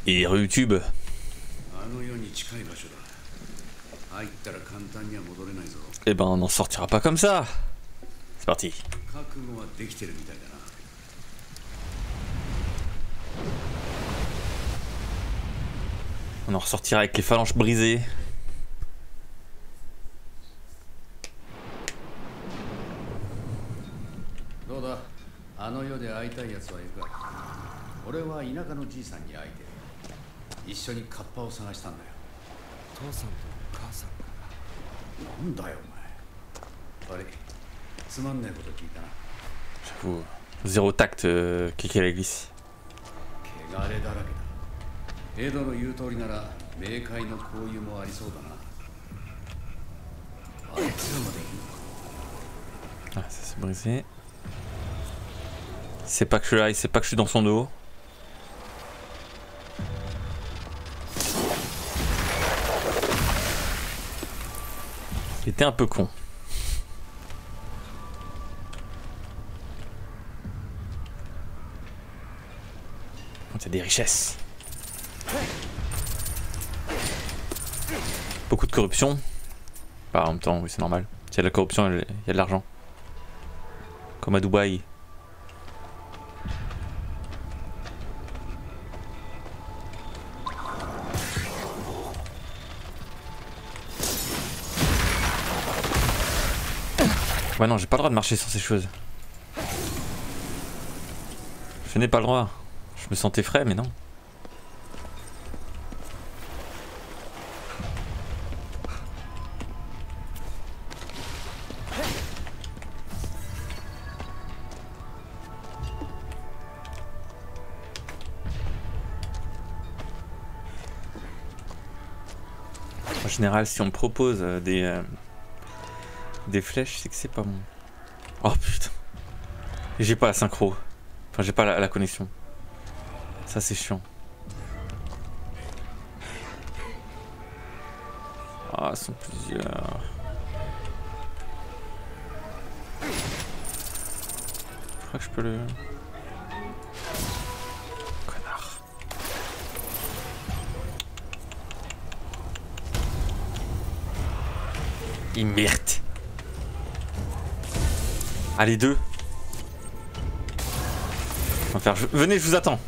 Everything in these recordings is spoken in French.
Et YouTube. Eh ben on n'en sortira pas comme ça. C'est parti. On en ressortira avec les phalanges brisées. J'avoue, zéro tact, Kiki à la glisse. Ah, ça s'est brisé. C'est pas que je suis là, c'est pas que je suis dans son dos. Il était un peu con. Il y a des richesses. Beaucoup de corruption. Bah, en même temps, oui, c'est normal. S'il y a de la corruption, il y a de l'argent. Comme à Dubaï. Ouais, non, j'ai pas le droit de marcher sur ces choses. Je n'ai pas le droit. Je me sentais frais, mais non. En général, si on me propose des flèches, c'est que c'est pas bon. Oh putain. J'ai pas la synchro. Enfin, j'ai pas la connexion. Ça, c'est chiant. Ah, ils sont plusieurs. Je crois que je peux le... Connard. Il mérite. Allez, deux. On va faire... Venez, je vous attends.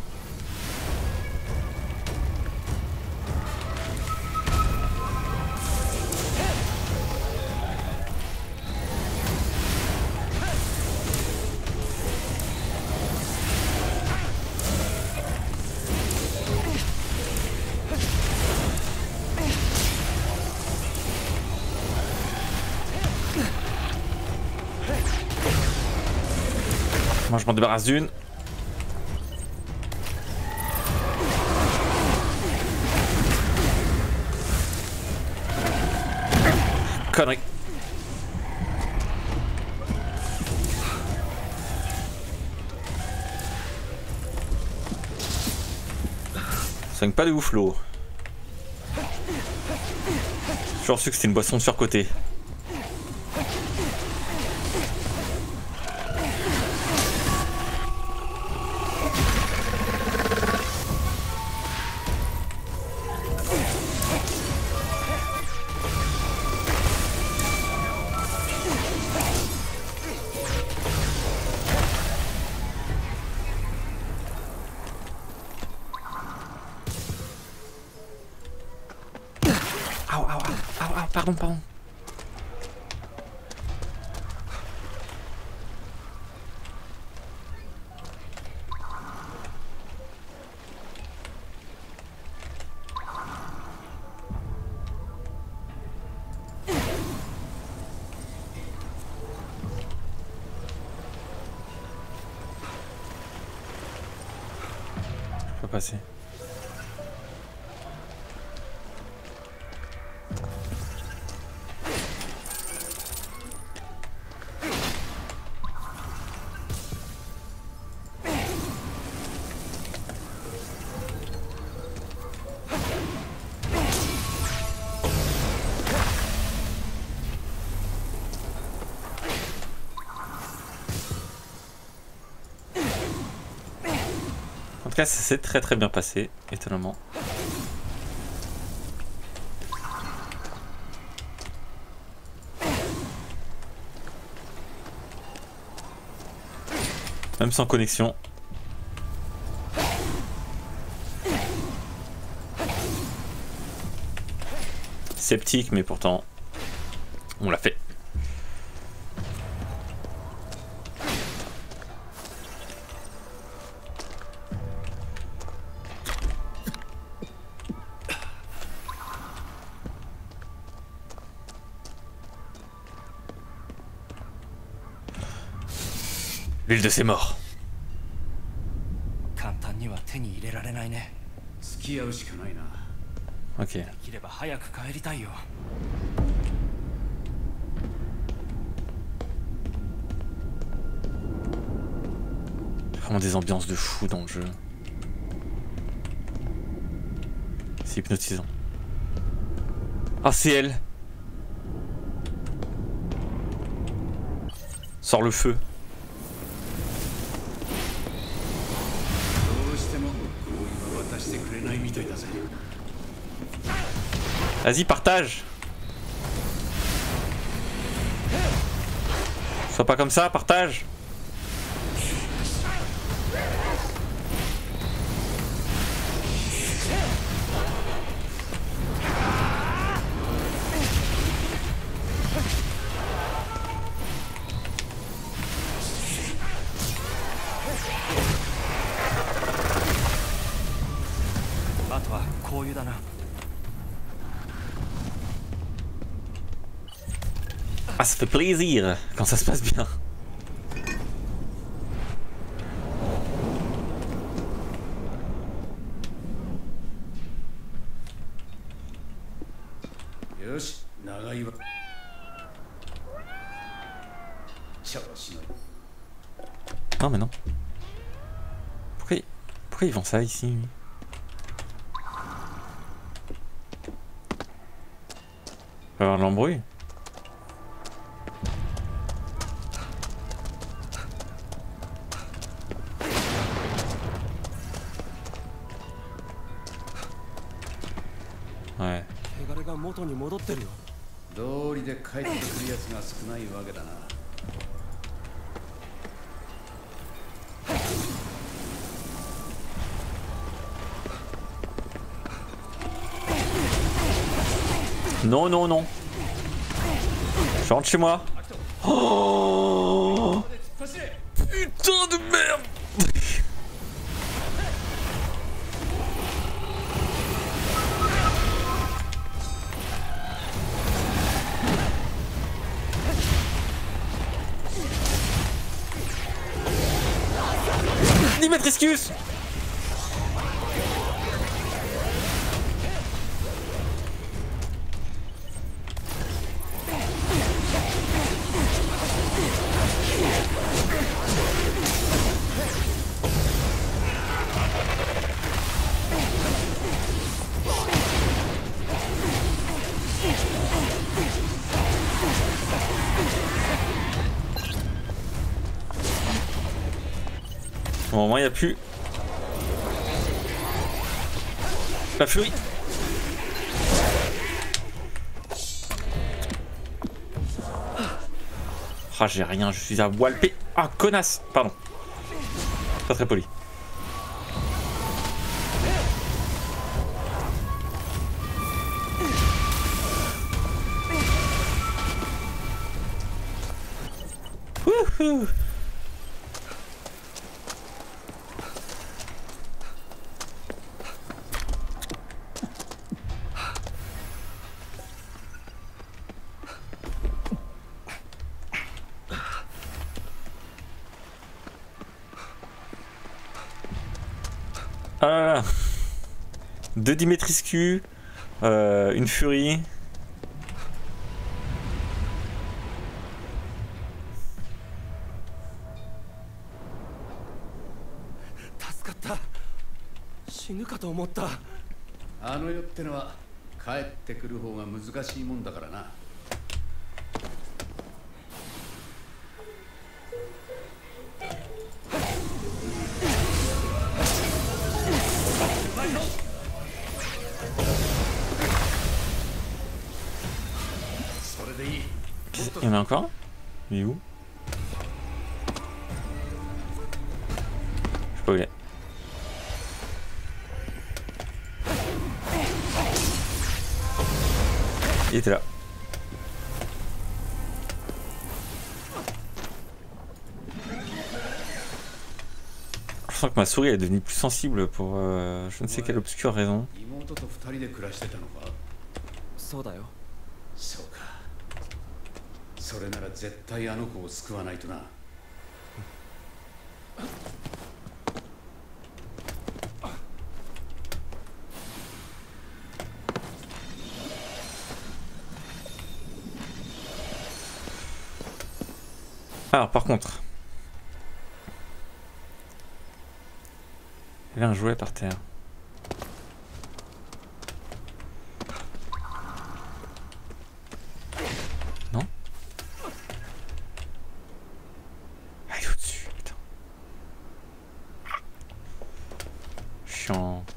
Moi, je m'en débarrasse d'une. Connerie. Ça soigne pas de ouf l'eau. J'ai toujours su que c'était une boisson surcotée. Pardon. Je peux passer. cas, ça s'est très très bien passé, étonnamment. Même sans connexion. Sceptique, mais pourtant, on l'a fait. L'île de ses morts. Ok. Vraiment des ambiances de fou dans le jeu. C'est hypnotisant. Ah, c'est elle. Sors le feu. Vas-y, partage. Sois pas comme ça, partage. Ah, ça fait plaisir quand ça se passe bien. Non mais non. Pourquoi ils font ça ici? Il va y avoir de l'embrouille. Ouais. Non, non, non. Je rentre chez moi. Oh, putain de merde. Dimitriscus. Bon, au moins il n'y a plus la furie. Ah, j'ai rien, je suis à walper. Ah, connasse. Pardon. Pas très poli. Wouhou. Ah là là. 2 Dimitriscus, une furie. Il y en a encore un? Il est où? Je sais pas où il est. Il était là. Je sens que ma souris est devenue plus sensible pour je ne sais quelle obscure raison. そうだよ。 そうか。それなら絶対あの子を救わないとな。 Alors par contre, il y a un jouet par terre. Non? Ah, il est au-dessus, putain. Chiant.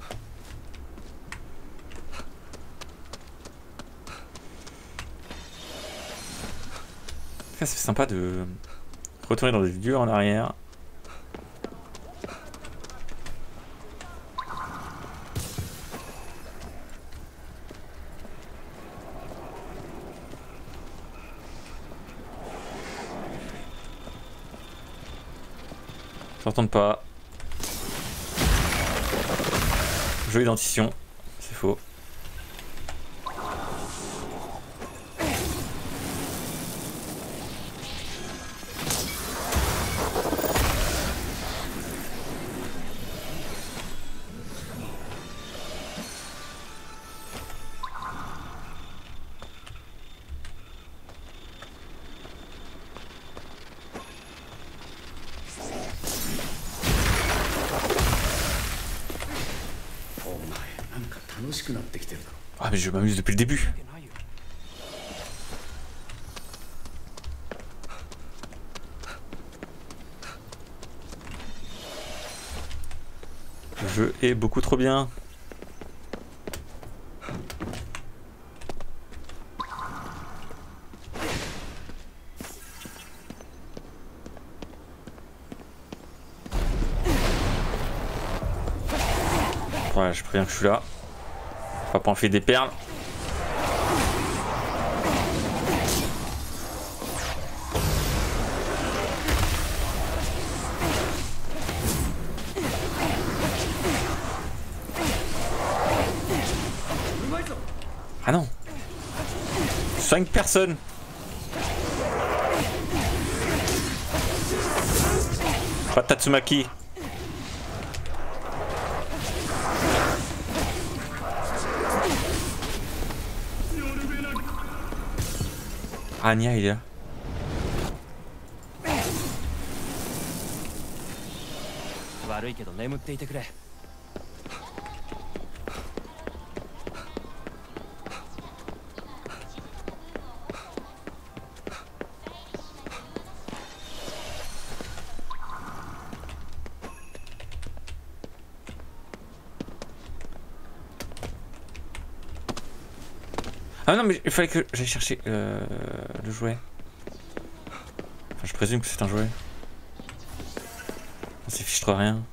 Ça c'est sympa de retourner dans des lieux en arrière. J'entends pas. Jeu identifiant, c'est faux. Ah mais je m'amuse depuis le début. Le jeu est beaucoup trop bien. Voilà, je préviens que je suis là. Papa en fait des perles. Ah non. 5 personnes. Pas Tatsumaki. Anya il est là. Ah non mais il fallait que j'aille chercher le jouet. Enfin je présume que c'est un jouet. On s'affiche trop rien.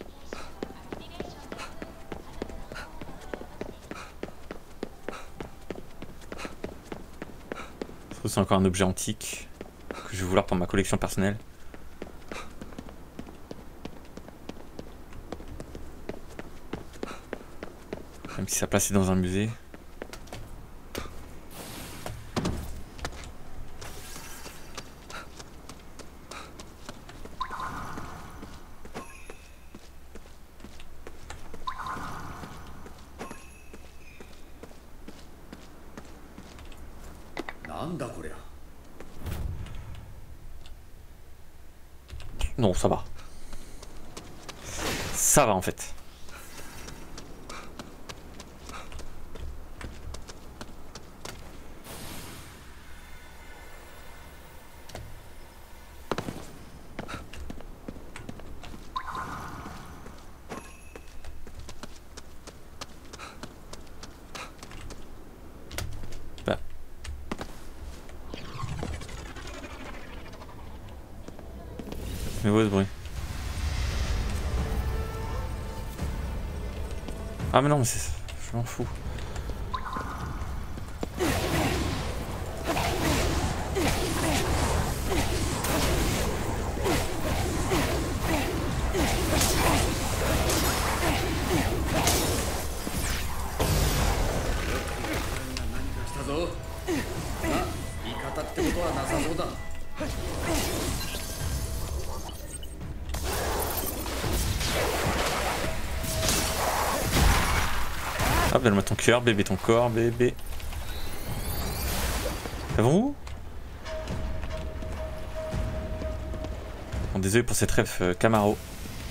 Je trouve que c'est encore un objet antique que je vais vouloir pour ma collection personnelle. Même si ça place dans un musée. Non, ça va. Ça va en fait. nouveau ce bruit. Ah mais non, mais c'est... Je m'en fous. Hop, donne-moi ton cœur, bébé, ton corps, bébé. Ça va où? Bon, désolé pour cette ref Camaro.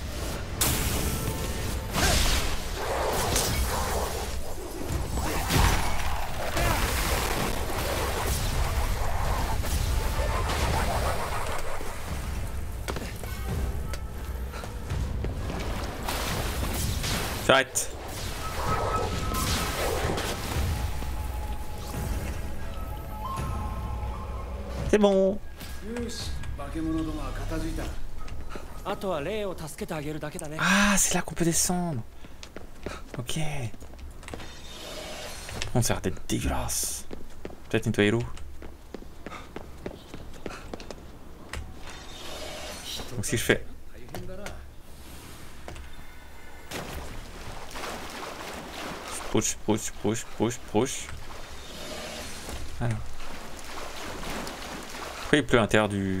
J'arrête. C'est bon. Ah, c'est là qu'on peut descendre. Ok. On ça a l'air d'être dégueulasse. Peut-être nettoyer l'eau. Donc si je fais... Push, push, push, push, push. Alors. Pourquoi il pleut à l'intérieur du...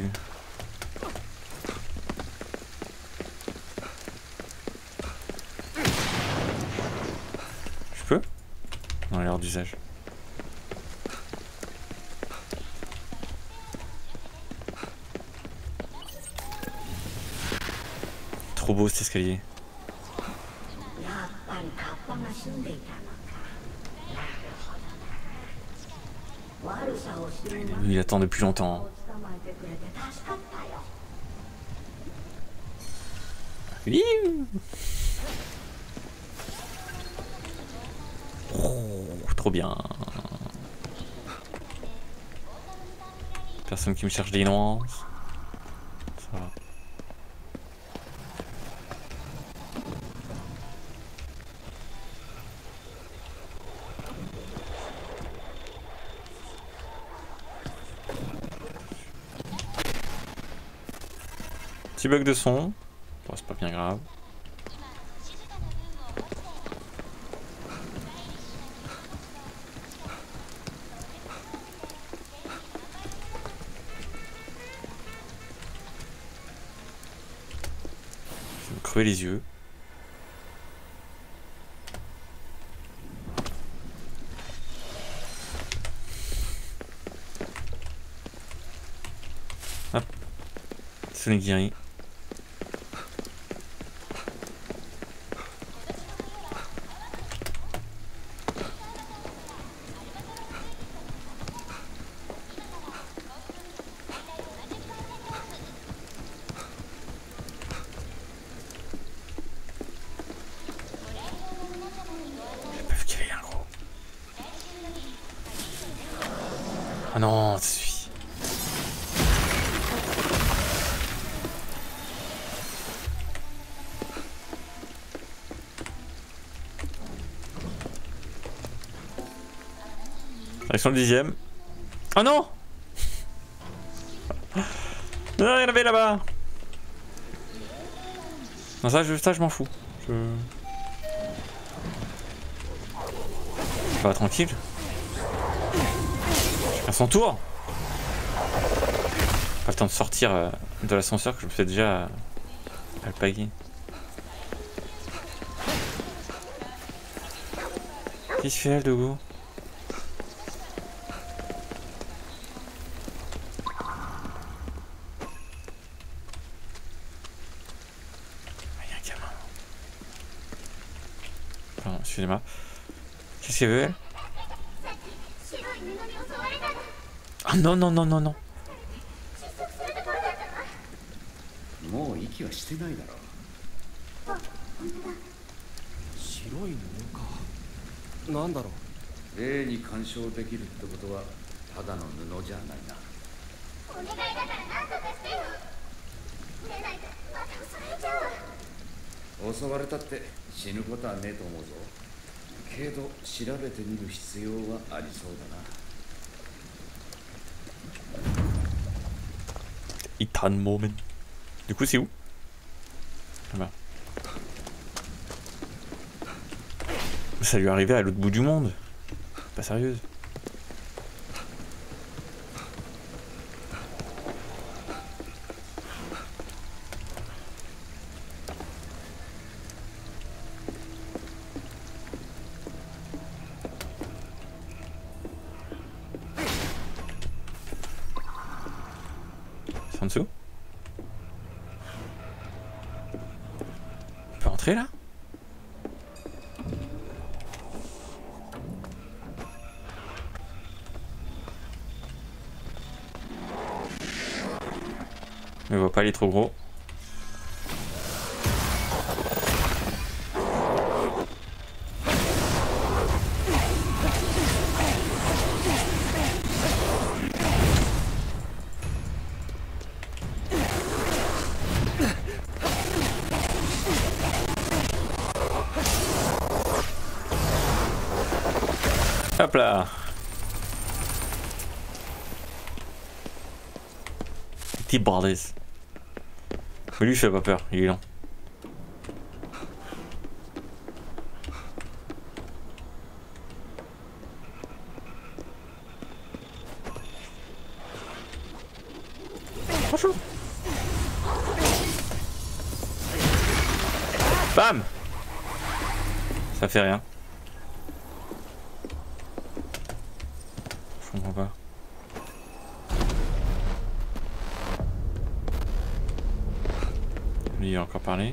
Je peux? Dans l'heure d'usage. Trop beau cet escalier. Il attend depuis longtemps. Oh, trop bien. Personne qui me cherche des nuances. Ça va. Petit bug de son. Bon, c'est pas bien grave. Je vais me crever les yeux. Hop. Sonegiri. Ah non, ça suffit. Direction le 10e. Oh non! Non, il y en avait là-bas. Non, ça je m'en fous. Bah tranquille. À son tour. Pas le temps de sortir de l'ascenseur que je me fais déjà alpaguer. Qu'est-ce qu'il fait là, le dogo? Il y a un gamin. Pardon, excusez-moi. Qu'est-ce qu'elle veut, elle? Ah non, non, non, non, non. 襲われたって死ぬことはねえと思うぞ。けど調べてみる必要はありそうだな。 Ethan Moment. Du coup, c'est où? Là-bas. Ça lui est arrivé à l'autre bout du monde. Pas sérieuse. C'est en dessous? On peut entrer là? Mais on va pas aller trop gros. Hop là. Petit balèze. Mais lui, il fait pas peur, il est lent. Bonjour. Bam. Ça fait rien. Je comprends pas. Lui, il a encore parlé.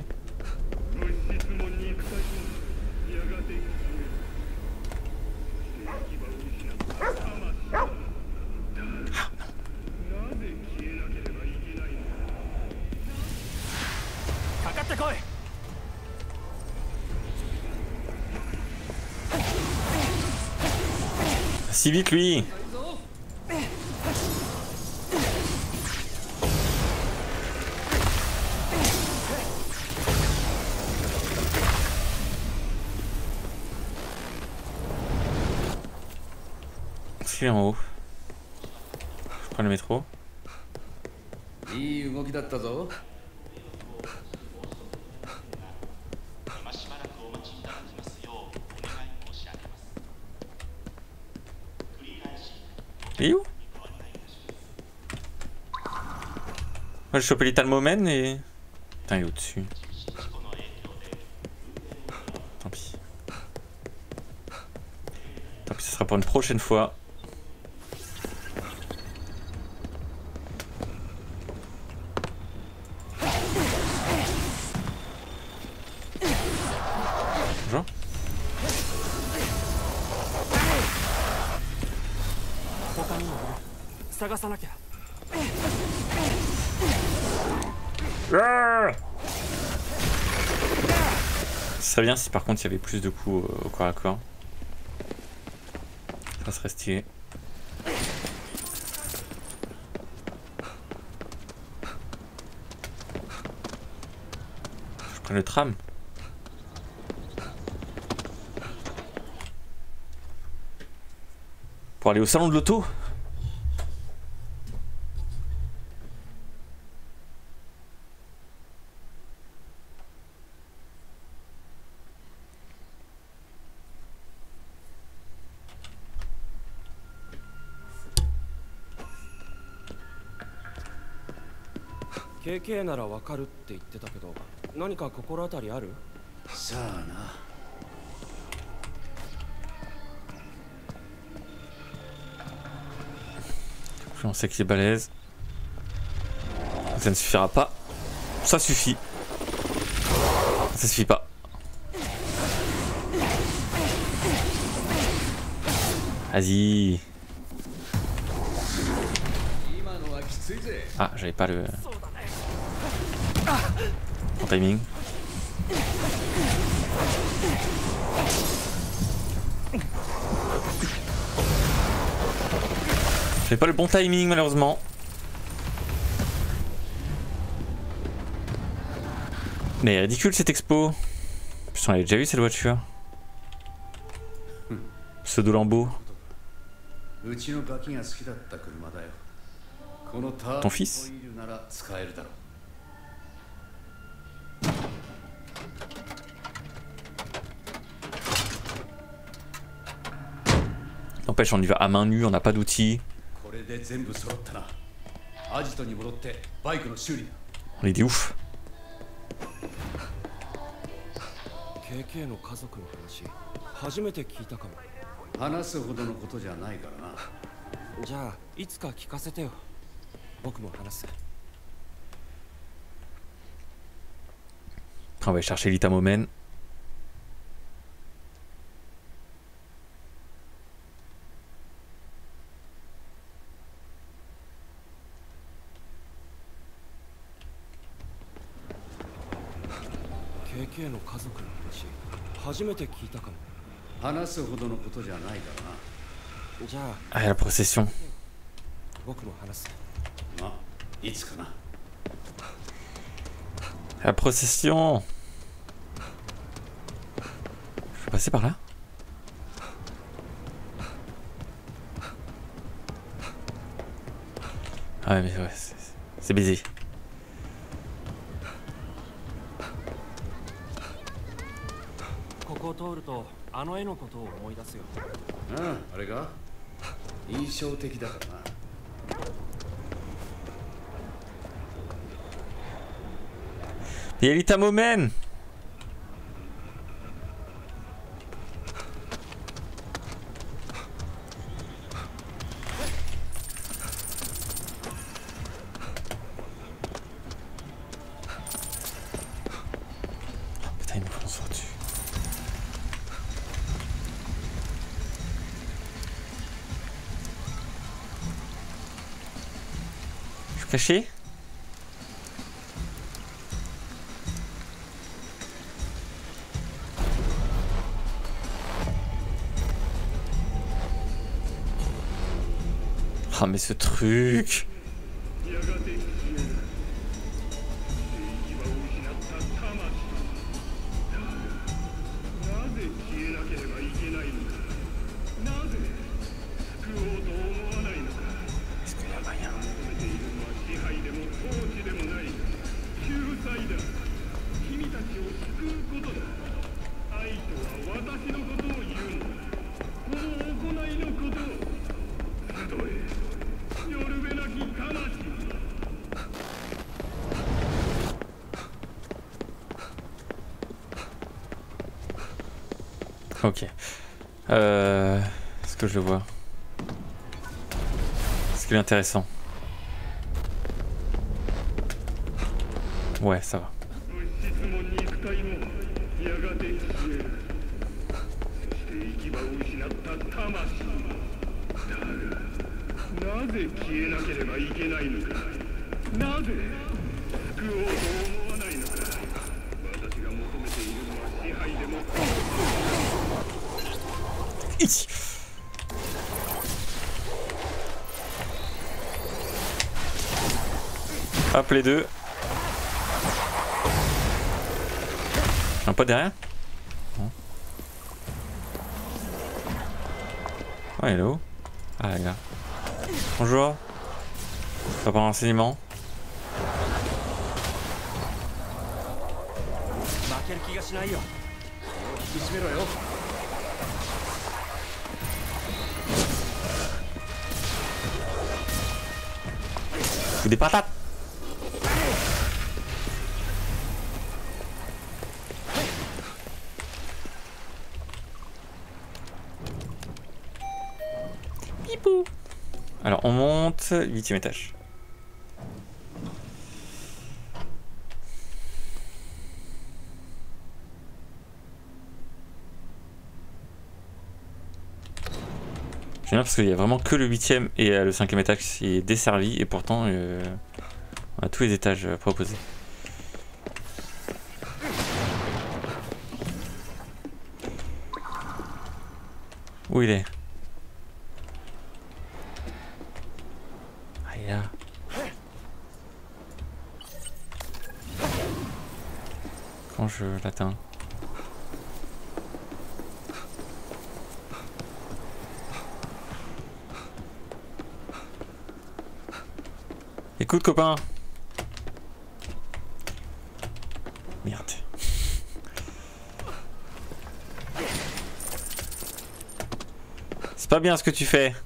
Si vite lui. Je suis en haut. Je prends le métro. いい動きだったぞ。 Il est où? Moi j'ai chopé l'Ethan Moment et... Putain il est au-dessus. Tant pis. Tant pis, ce sera pour une prochaine fois. Bonjour. Ce serait bien si par contre il y avait plus de coups au corps à corps. Ça serait stylé. Je prends le tram. Pour aller au salon de l'auto. KK ならわかるって言ってたけど、何か心当たりある？ さあな。 On sait qu'il est balèze. Ça ne suffira pas. Ça suffit. Ça suffit pas. Vas-y. Ah, j'avais pas le... Bon timing. J'avais pas le bon timing malheureusement. Mais elle est ridicule cette expo. Putain, on avait déjà vu cette voiture. Pseudo Lambo. Ton fils? N'empêche, on y va à main nue, on n'a pas d'outils. On est des ouf. KK の家族の話初めて聞いたかも。 話すほどのことじゃないからな。 じゃあいつか聞かせてよ。僕も話す。 On va aller chercher l'Itamomen. KK の家族の話初めて聞いたかも。 話すほどのことじゃないからな。 じゃあ Ah, la procession. 僕も話す。 まあいつかな。 La procession. Je peux passer par là? Ah ouais, mais ouais, c'est baisé. Ah, あれが印象的だからな。 Il y a l'Itamomen. Putain, il nous fonce dessus. Je suis caché? Ah mais ce truc. Est-ce qu'il y a moyen? Ok. Est-ce que je le vois? Est-ce qu'il est intéressant? Ouais, ça va. Ici. Hop les deux. Un pas derrière? Non. Ah, il est là-haut. Ah, les gars. Bonjour. Pas par renseignement. Des patates. Pipou. Alors on monte, 8e étage. J'aime bien parce qu'il y a vraiment que le 8e et le 5e étage qui est desservi et pourtant on a tous les étages proposés. Où il est? Ah, il est là. quand je l'atteins. Écoute copain. Merde. C'est pas bien ce que tu fais.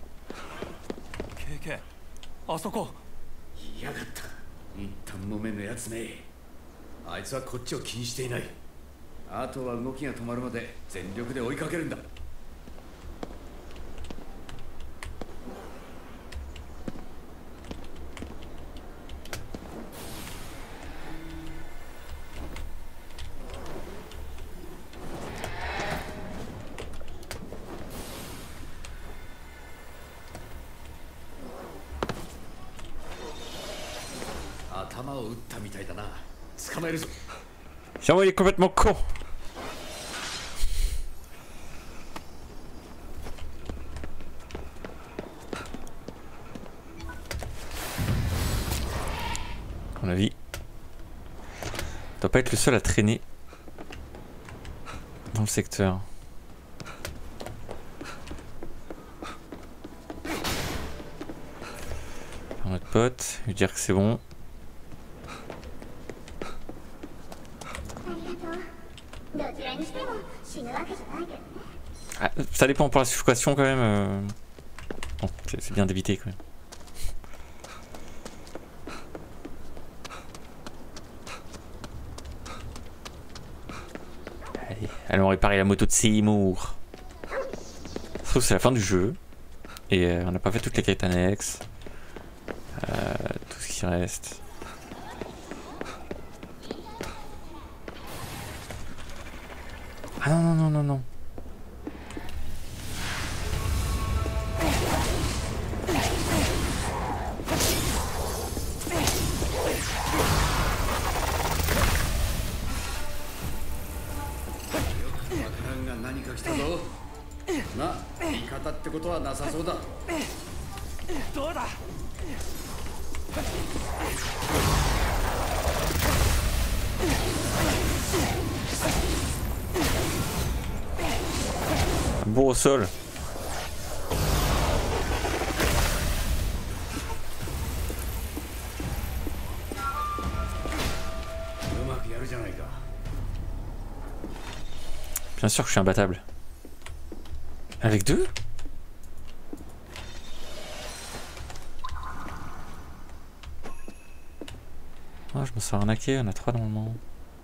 KK、あそこ。 いやがった。一旦もめのやつめ。あいつはこっちを気にしていない。あとは動きが止まるまで全力で追いかけるんだ。頭を打ったみたいだな。捕まえるぞ。 Tiens, il est complètement con. À mon avis, on doit pas être le seul à traîner dans le secteur. Notre pote, lui dire que c'est bon. Ah, ça dépend pour la suffocation quand même. Bon, c'est bien d'éviter quand même. Allez, allons réparer la moto de Seymour. Je trouve que c'est la fin du jeu. Et on n'a pas fait toutes les quêtes annexes. Tout ce qui reste. Ah non, non, non, non, non. Bon au sol. Bien sûr que je suis imbattable. Avec deux? Ah, je me sens arnaqué, on a trois normalement.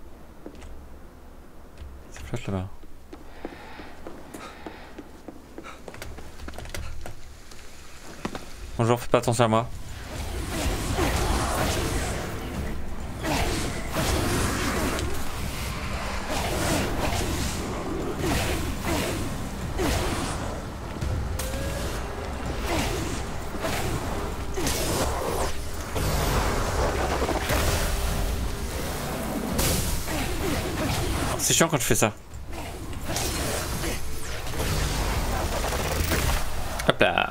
Ça flotte là-bas. Bonjour, faites pas attention à moi. C'est chiant quand je fais ça. Hop là.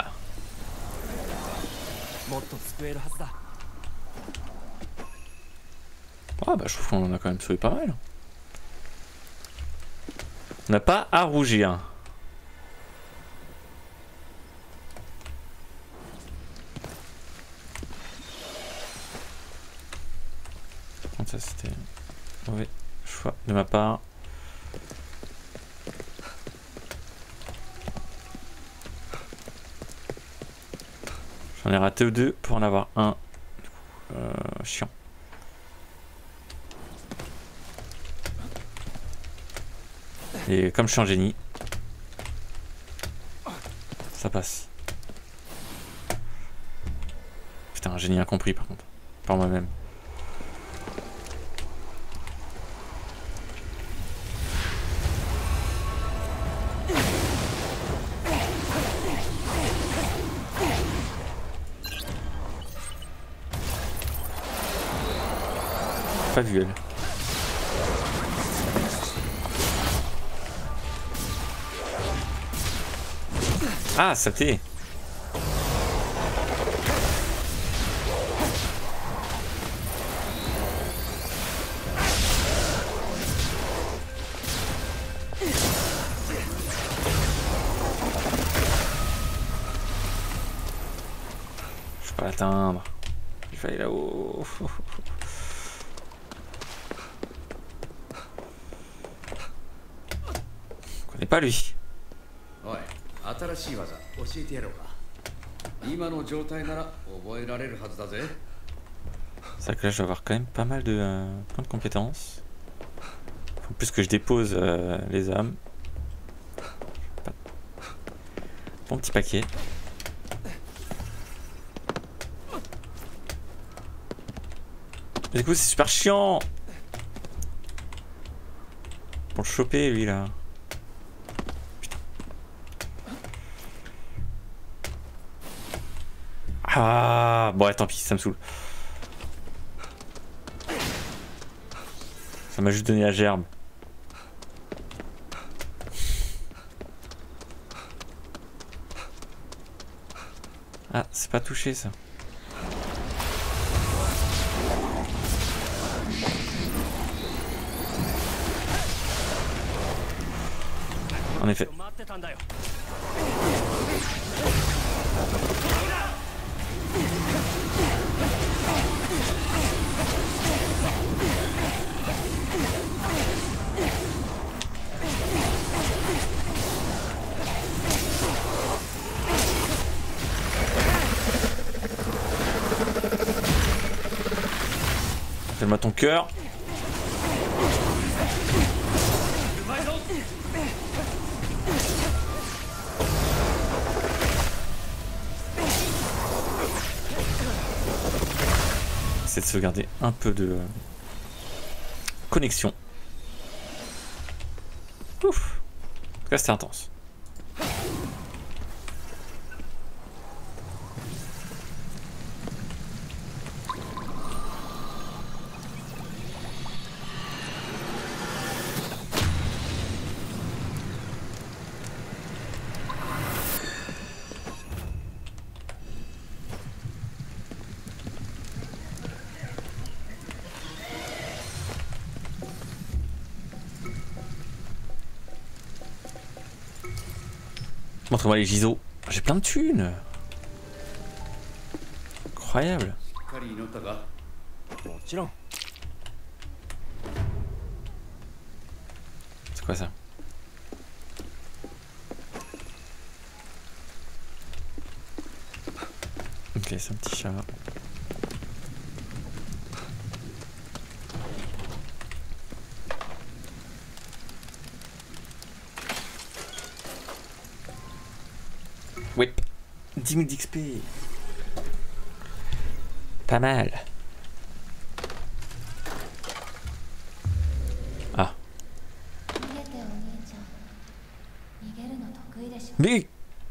Ah bah je trouve qu'on en a quand même sauvé pas mal. On n'a pas à rougir. Ça c'était mauvais choix de ma part. J'en ai raté deux pour en avoir un. Chiant. Et comme je suis un génie, ça passe. Putain, un génie incompris par contre, par moi-même. Pas vu elle. Ah, ça t'est. l'atteindre. Il fallait là-haut. Je connais pas lui. おい、新しい技教えてやろうか。今の状態なら覚えられるはずだぜ。 C'est vrai que là je vais avoir quand même pas mal de points de compétences. Faut plus que je dépose les âmes. Bon petit paquet. Mais du coup c'est super chiant. Pour le choper lui là. Putain. Ah bon ouais, tant pis, ça me saoule. Ça m'a juste donné la gerbe. Ah, c'est pas touché ça. En effet. Fais-moi ton cœur. C'est de sauvegarder un peu de connexion. Ouf. En tout cas, c'était intense. Montre-moi les giseaux. J'ai plein de thunes. Incroyable. しっかり祈ったか。 もちろん。 C'est quoi ça? Ok, c'est un petit chat. Oui. 10 000 d'XP. Pas mal. Ah. Mais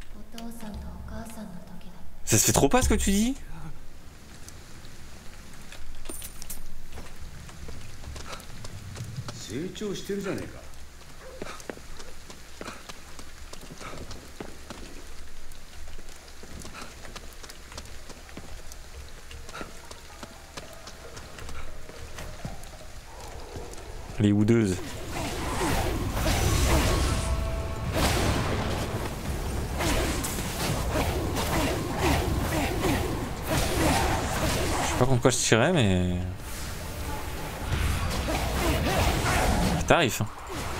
ça se fait trop pas ce que tu dis? Les houdeuses. Je sais pas contre quoi je tirais, mais... Tarif. Hein.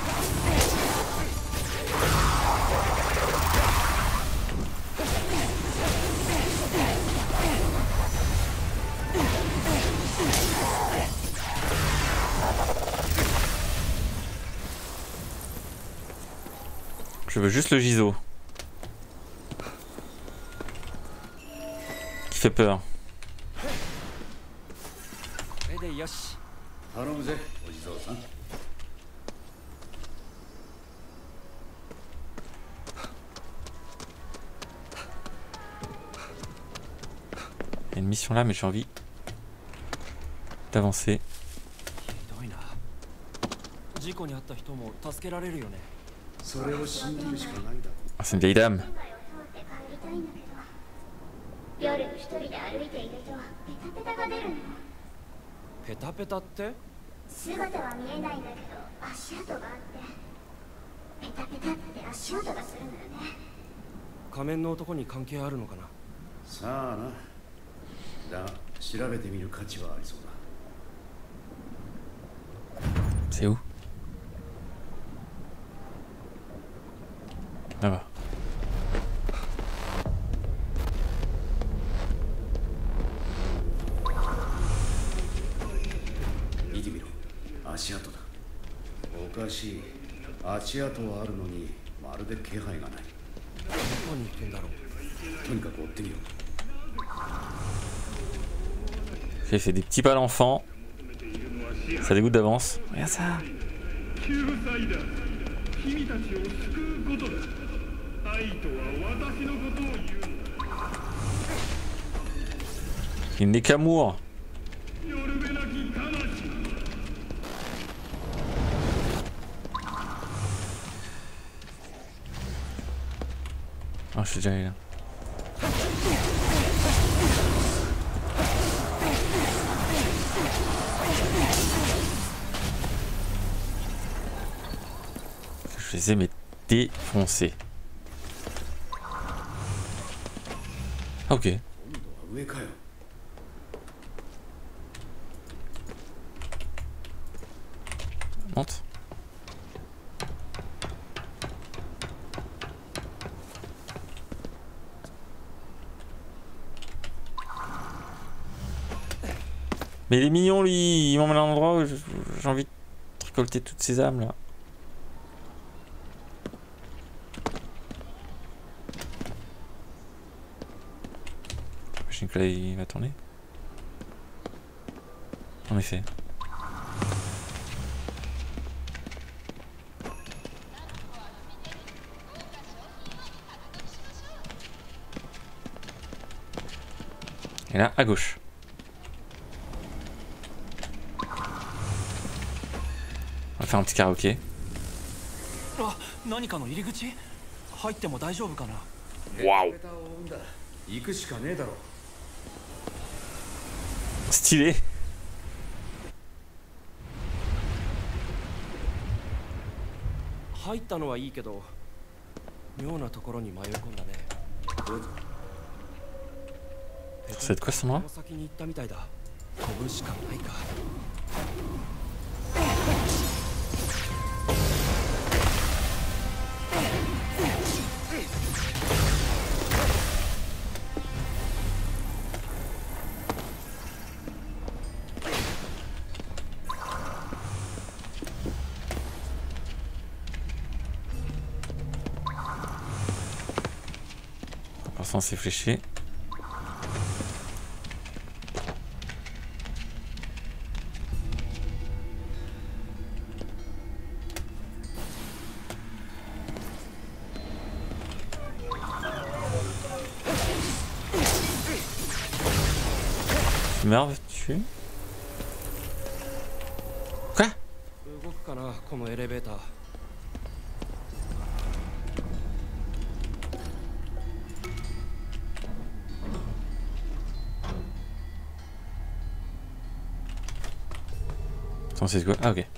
Je veux juste le giseau. Qui fait peur. Il y a une mission là, mais j'ai envie d'avancer. Ah, c'est une vieille dame. C'est où? Là-bas. J'ai fait des petits pas d'enfant. Ça dégoûte d'avance. Regarde ça. Il n'est qu'amour. Oh, je suis déjà allé là. Je les ai mais défoncés. Ok. Monte. Mais il est mignon lui, il m'emmène à un endroit où j'ai envie de récolter toutes ces âmes là. J'imagine que là il va tourner. En effet. Et là, à gauche. On va faire un petit karaoké. Waouh! Stylé! C'est de quoi ce nom-là? Pour l'instant c'est fléché. Meurs, tu... Quoi? Attends, c'est quoi? Ah ok.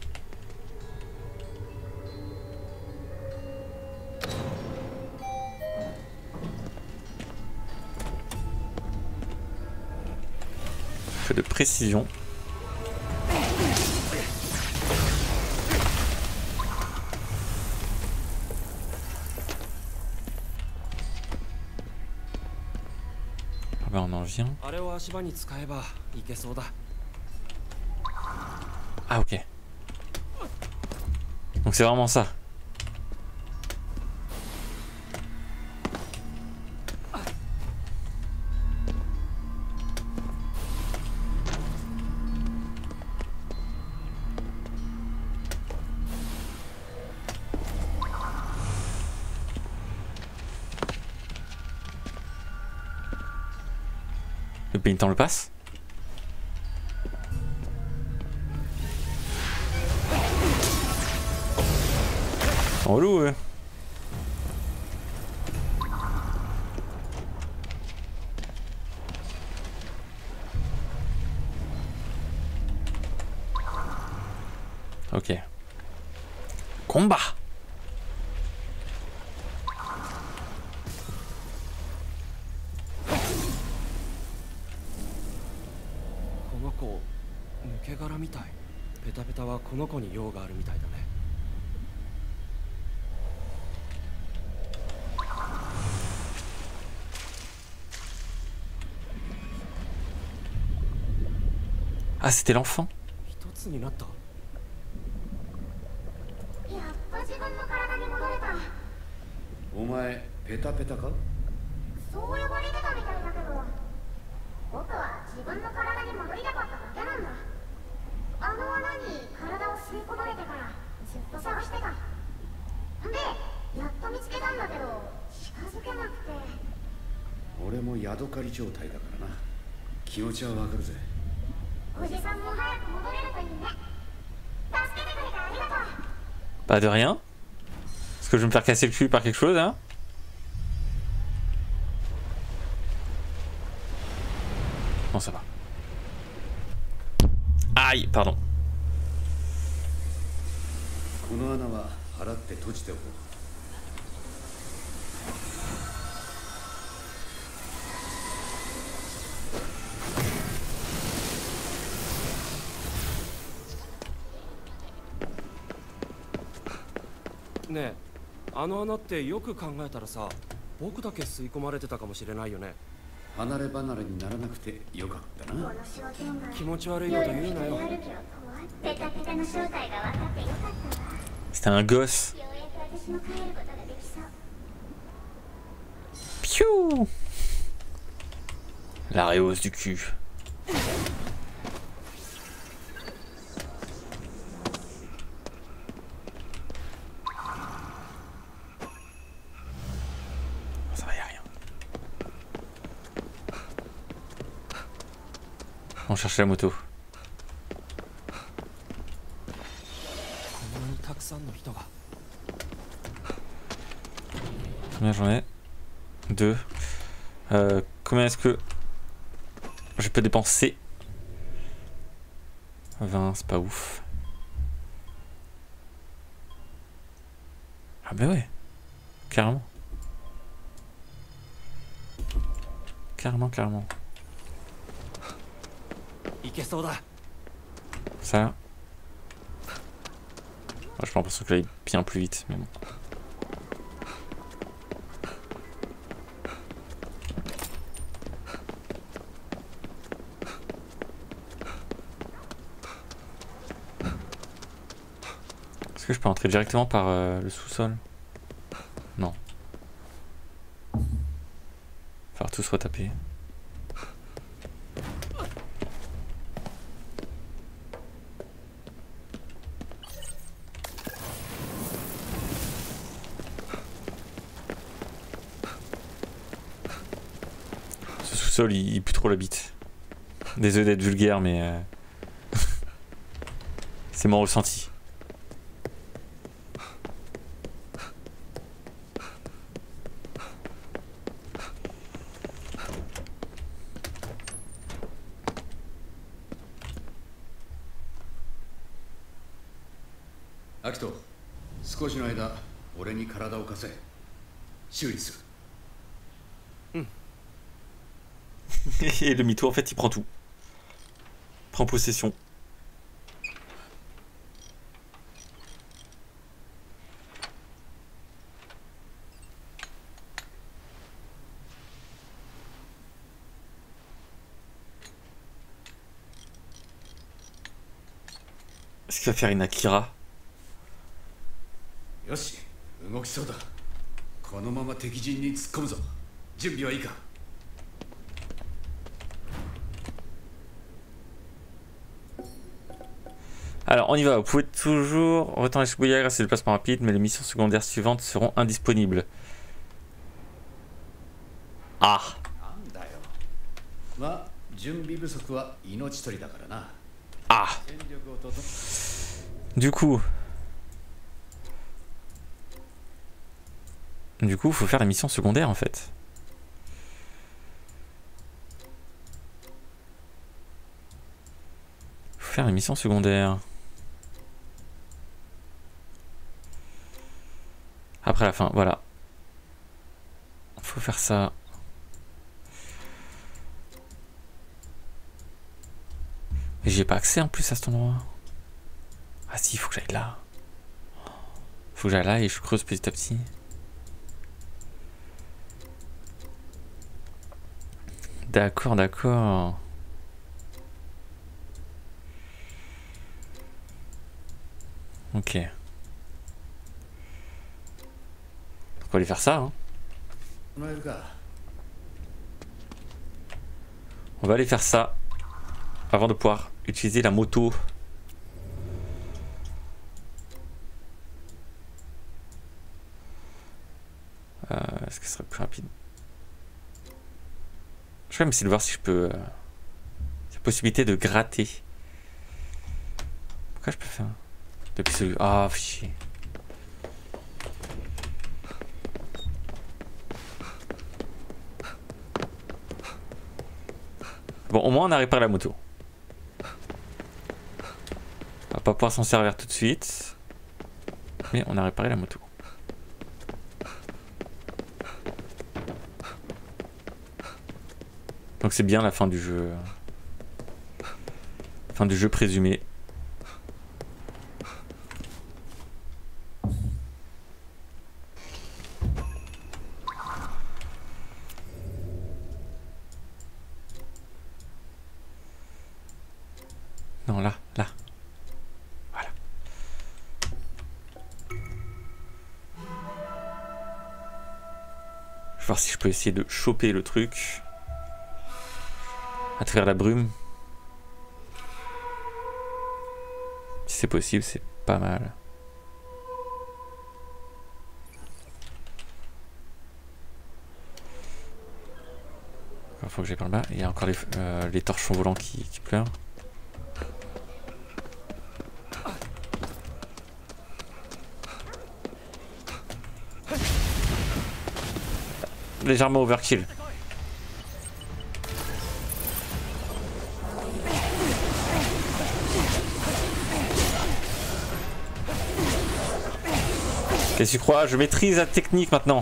De précision. Ah bah on en vient. Ah ok. Donc c'est vraiment ça. Le pénitent le passe. En relou, ouais. Ok. Combat. 構抜け殻みたい。ペタペタはこの子に用があるみたいだね。 Ah, c'était l'enfant. 一つになった。 やっと自分の体に戻れた。 お前ペタペタか？ そう呼ばれてたみたいだけど、僕は自分の体に戻りたかっただけなんだ。あの穴に体を吸い込まれてからずっと探してた。で、やっと見つけたんだけど近づけなくて。 俺もヤドカリ状態だからな。気持ちはわかるぜ。 おじさんも早く戻れるといいね。助けてくれてありがとう。 Pas de rien. Est-ce que je vais me faire casser le cul par quelque chose, hein? Non, ça va. Aïe, pardon. この穴は払って閉じておこう。 ねえ、あの穴ってよく考えたらさ、僕だけ吸い込まれてたかもしれないよね。 離れ離れにならなくてよかったな。 気持ち悪いこと言うなよ。 ペタペタの正体が分かってよかったわ。 C'était un gosse. ようやく私も帰ることができそう。 Piou! La réhausse du cul. Ça va, y a rien. On cherche la moto. こんなにたくさんの人が。 Combien j'en ai? 2. Combien est-ce que je peux dépenser? 20, c'est pas ouf. Ah bah ouais, carrément. Carrément, carrément. いけそうだ。 Ça là. Moi, j'ai l'impression que là, il est bien plus vite, mais bon. Est-ce que je peux entrer directement par le sous-sol? Non. Faire tout se retaper. Ce sous-sol, il pue trop la bite. Désolé d'être vulgaire, mais c'est mon ressenti. アキト、少しの間俺に体を貸せ。修理する。 Et le mytho, en fait, il prend tout. Il prend possession. Est-ce qu'il va faire une Akira? よし、動きそうだ。このまま敵陣に突っ込むぞ。準備はいいか？ Alors, on y va. Vous pouvez toujours retourner chez Bouillard grâce à le placement rapide, mais les missions secondaires suivantes seront indisponibles. Ah! なんだよ。まあ、準備不足は命取りだからな。 Ah! 戦力を整え。 Du coup, faut faire des missions secondaires en fait. Faut faire des missions secondaires. Après la fin, voilà. Faut faire ça. Mais j'ai pas accès en plus à cet endroit. Ah si, il faut que j'aille là. Faut que j'aille là et je creuse petit à petit. D'accord, d'accord. Ok. Donc on va aller faire ça. Hein. On va aller faire ça. Avant de pouvoir utiliser la moto. Est-ce que ce serait plus rapide? Je vais même essayer de voir si je peux... la possibilité de gratter. Pourquoi je peux faire? Depuis celui... Ah, fichier. Bon, au moins on a réparé la moto. On va pas pouvoir s'en servir tout de suite. Mais on a réparé la moto. Donc c'est bien la fin du jeu. Fin du jeu présumé. Non, là, là. Voilà. Je vais voir si je peux essayer de choper le truc. À travers la brume. Si c'est possible, c'est pas mal. Il faut que j'aille par là. Il y a encore les torchons volants qui pleurent. Légèrement overkill. Qu'est-ce que tu crois? Je maîtrise la technique maintenant.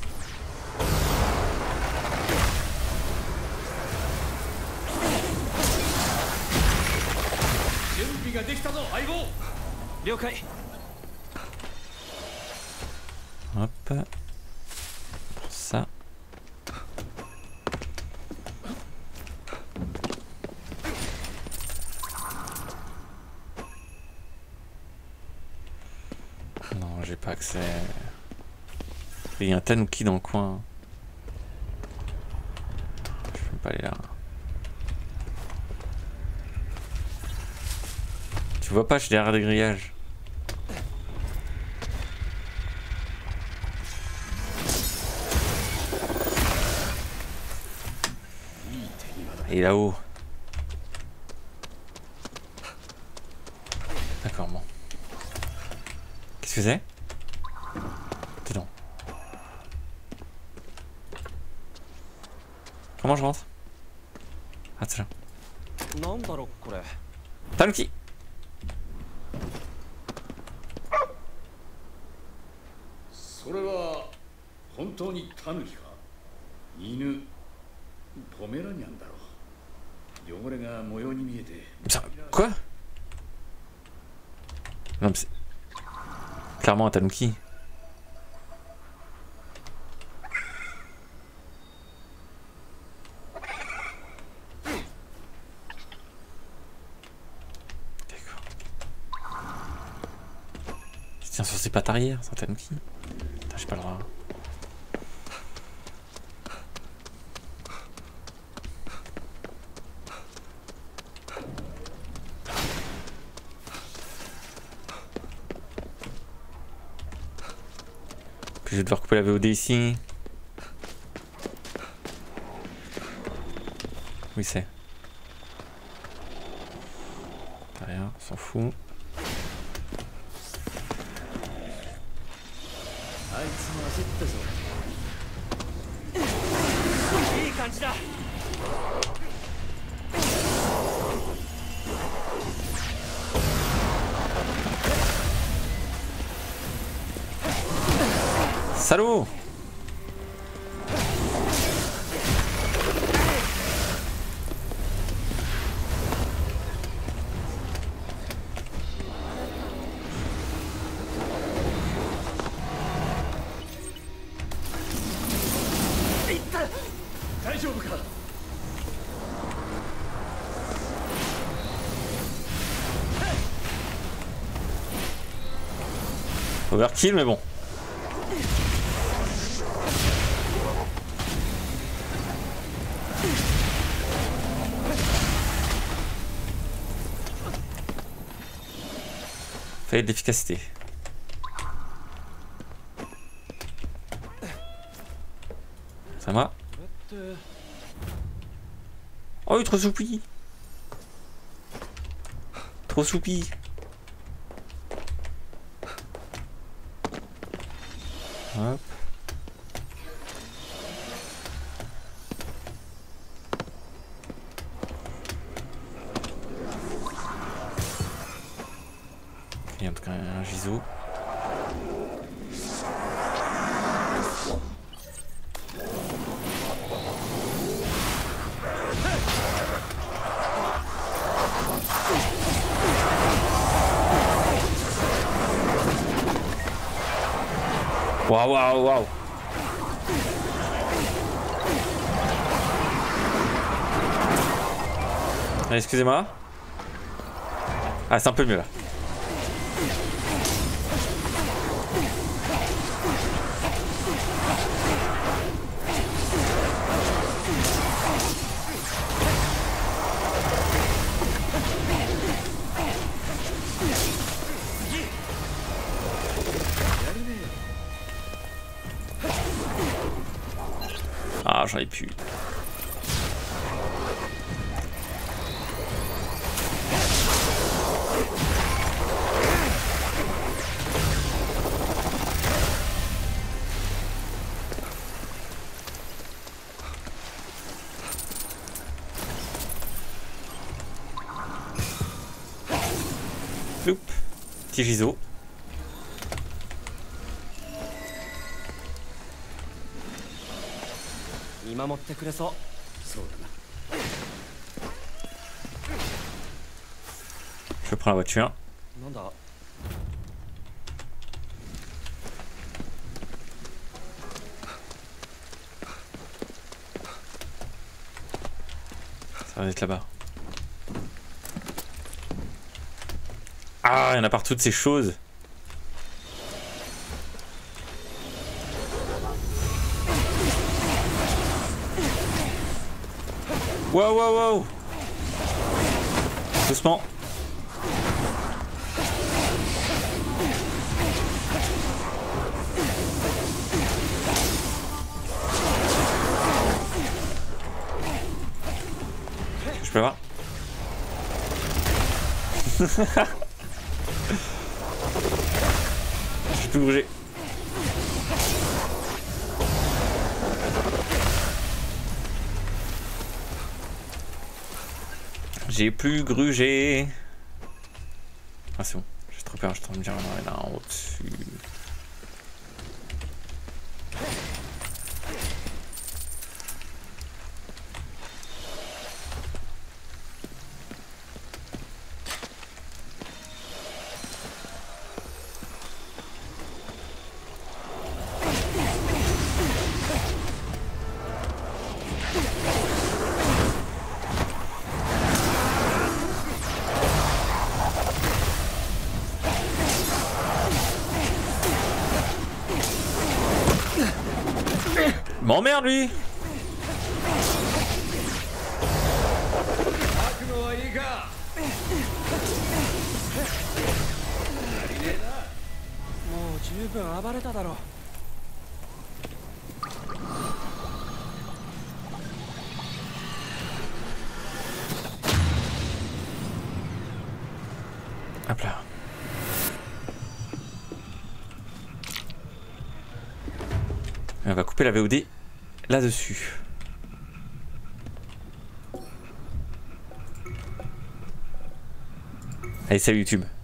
Hop. Ça. Non, j'ai pas accès. Il y a un tanuki dans le coin. Je peux pas aller là. Tu vois pas, je suis derrière des grillages. Et là-haut. D'accord, bon. Qu'est-ce que c'est? Dedans. Comment je rentre? Ah, c'est là. Tanuki! Ça, quoi? Non mais c'est... Clairement un tanuki. D'accord. Il se tient sur ses pattes arrière, c'est un tanuki. Putain, j'ai pas le droit. Puis je vais devoir couper la VOD ici. Oui, c'est. Rien, on s'en fout. Salaud! 大丈夫か。 Overkill, mais bon. Fait de l'efficacité. Ça va? Oh, trop soupi. Trop soupi. Hop. Il y a en tout cas un giseau. Waouh, waouh, waouh. Excusez-moi. Ah, c'est un peu mieux là. Ah, j'en ai plus. Floup. Petit giseau. Je prends la voiture. Ça va être là-bas. Ah, il y en a partout de ces choses. Wow, wow, wow. Doucement. Je peux voir. Je peux bouger. J'ai plus grugé. Ah c'est bon, j'ai trop peur, je suis en train de me dire non, là en haut dessus. M'emmerde lui. Hop là. On va couper la VOD là-dessus. Allez, salut YouTube.